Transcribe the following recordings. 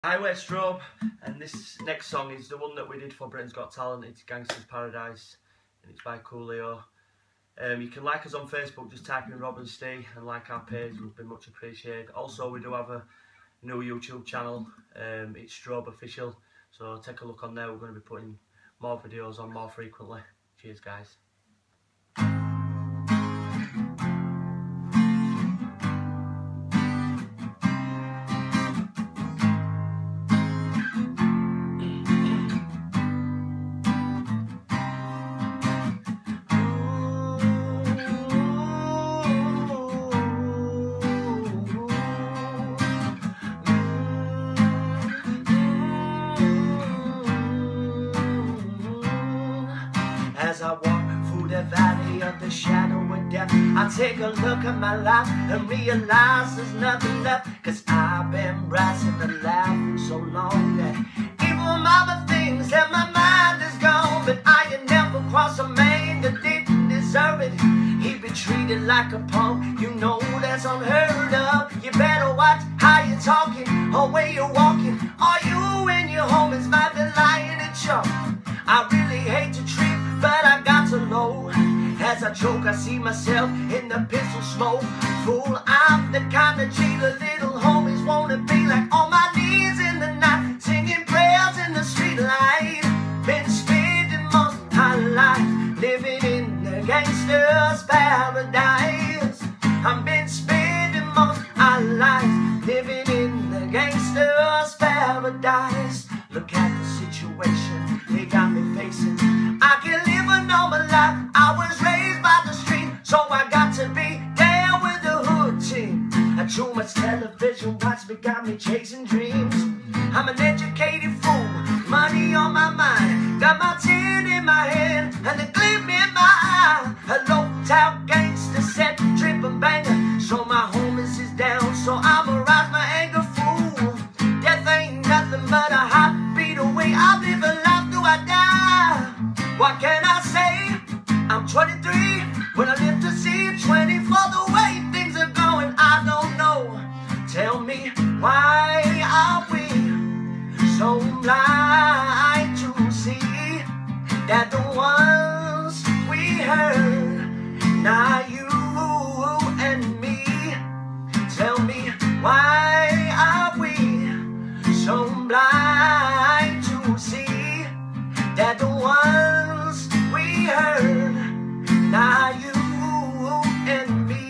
Hi, we're Strobe, and this next song is the one that we did for Britain's Got Talent. It's Gangsters Paradise, and it's by Coolio. You can like us on Facebook, just type in Rob and Steve, and like our page, would be much appreciated. Also, we do have a new YouTube channel, it's Strobe Official, so take a look on there. We're going to be putting more videos on more frequently. Cheers, guys. As I walk through the valley of the shadow of death, I take a look at my life and realize there's nothing left. Cause I've been rising and laughing so long that evil mama thinks that my mind is gone. But I had never crossed a man that didn't deserve it. He be treated like a punk, you know that's unheard of. You better watch how you're talking or where you're walking, or you and your homies might be lying to chalk. I really hate to trip, but I got to load. As I choke, I see myself in the pistol smoke. Fool, I'm the kind of G the little homies wanna be like. On my knees in the night, singing prayers in the street light. Been spending most of my life living in the gangster's paradise. I've been spending most of my life living in the gangster's paradise. Look at the situation they got me facing. I can live a normal life. I was raised by the street, so I got to be down with the hood team. Too much television watch me, got me chasing dreams. I'm an educated fool, money on my mind, got my tin in my hand and the gleam in my eye. A low-town gangster set, trip and banger, so my homies is down, so I'ma rise my anger, fool. Death ain't nothing but a heartbeat away. I live a life, do I die? What can I say? I'm 23, when I live to see 20. For the way things are going, I don't know. Tell me, why are we so blind to see that the ones we heard, now you and me? Tell me, why are we so blind to see that the ones we heard, now you and me?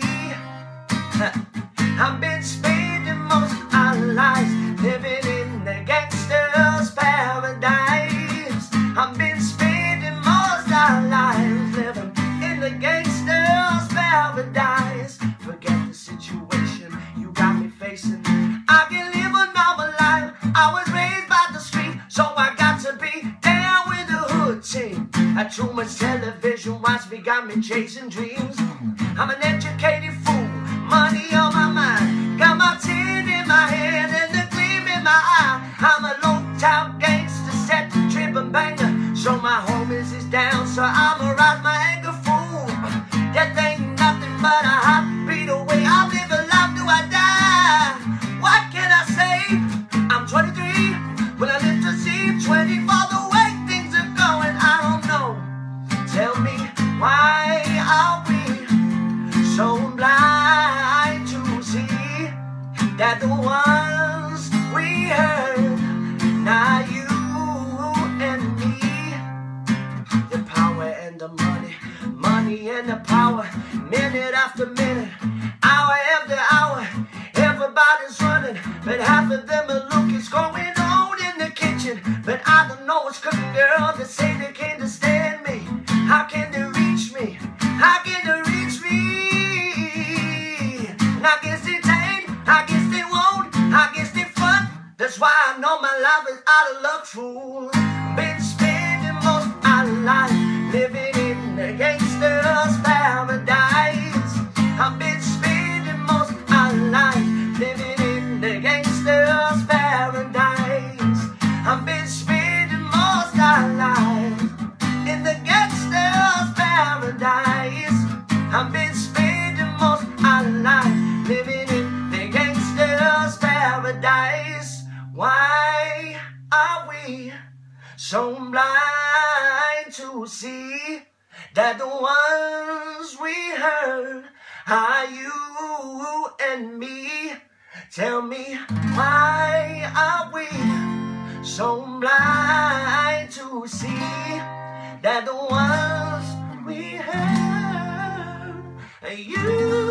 I've been spending most of our lives living in the gangster's paradise. I've been spending most of our lives living in the gangster's paradise. Forget the situation you got me facing. I can live a normal life. I was raised by the street, so I got to be down with the hood team. Too much television watch me, got me chasing dreams. I'm an educated fool, money on my mind, got my tin in my hand and the gleam in my eye. I'm a low-town gangster set, trip and banger, so my homies is down, so I'ma rise my anger, fool. Death ain't nothing but a heartbeat away. I live a life, do I die? What can I say? I'm 23, when I live to see 20. For the way things are going, I don't know. Tell me, why are we so blind to see that the ones we heard, now you and me? The power and the money, money and the power, minute after minute, hour after hour, everybody's running, but half of them are looking. It's going on in the kitchen, but I don't know what's cooking, girl. They say they can't understand me. How can they reach me? How can they reach me? And I guess they ain't, I guess they won't, I guess they front. That's why I know my life is out of luck, fool. Been spending most of my life living in the gangster's paradise. I've been spending most of my life living in the gangster's paradise. I've been spending most of my life in the gangster's paradise. I've been spending most of my life living in the gangster's paradise. Why? we so blind to see that the ones we heard are you and me? Tell me, why are we so blind to see that the ones we heard are you